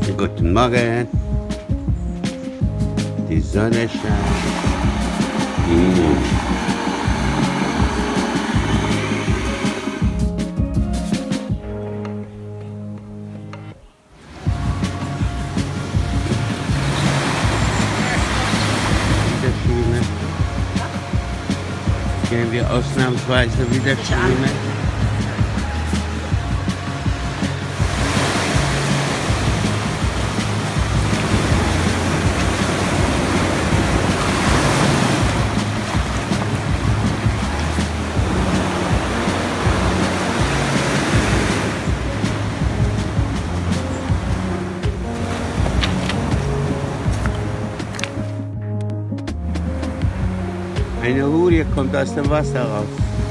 Guten Morgen. Die Sonne scheint. Wieder schwimmen. Gehen wir ausnahmsweise wieder schwimmen. Eine Hurie kommt aus dem Wasser raus.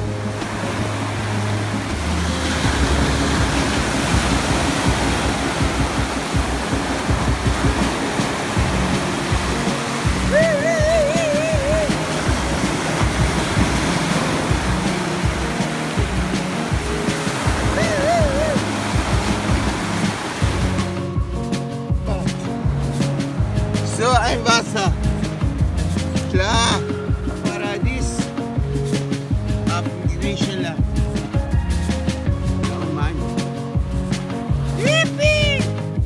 So ein Wasser. Klar. Griechenland. Oh Mann. Yippie!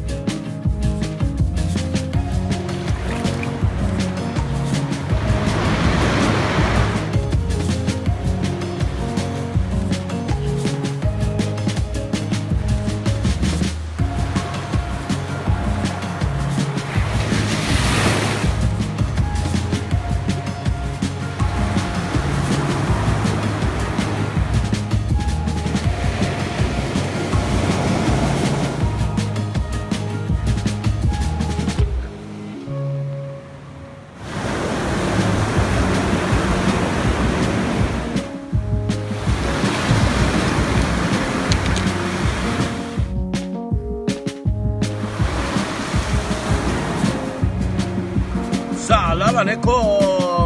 Salam alaikum.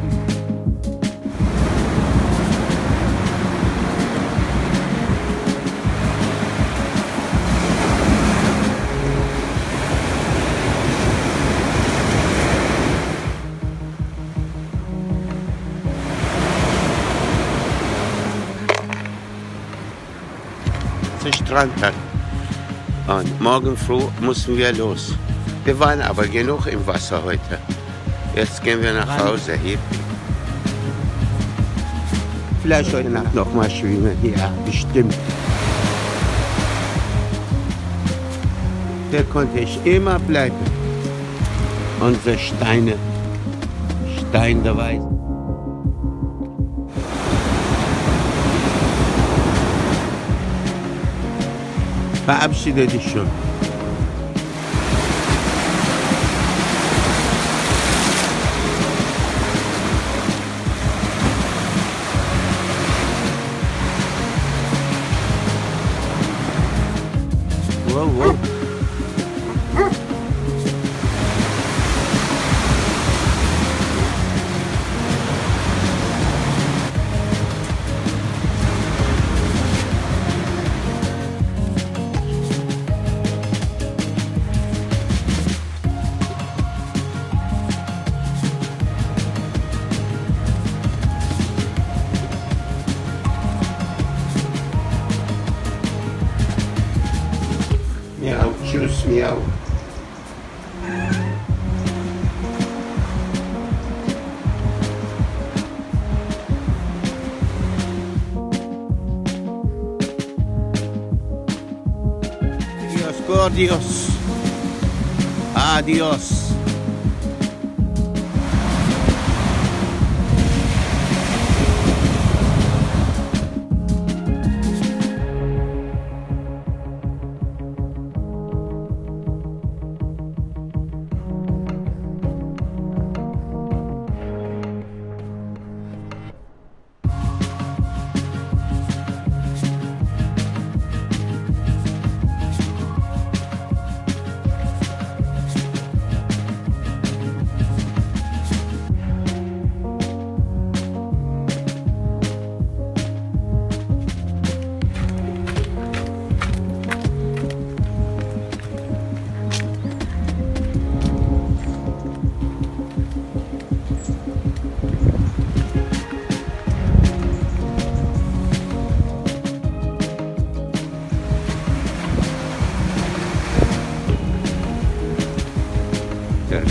Der Strand hat. Und morgen früh müssen wir los. Wir waren aber genug im Wasser heute. Jetzt gehen wir nach Hause. Hippie. Vielleicht heute Nacht noch mal schwimmen. Ja, bestimmt. Da konnte ich immer bleiben. Unsere Steine. Stein der Weisen. Verabschiede dich schon. Wow, wow. Miau, tschüss, miau. Adios, gordios. Adios.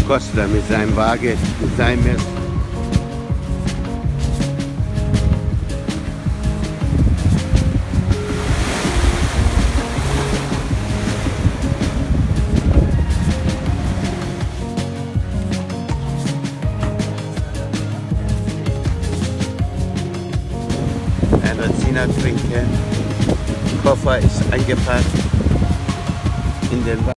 Kostler mit seinem Wagen, mit seinem Mist. Einer trinken. Koffer ist eingepackt in den Wagen.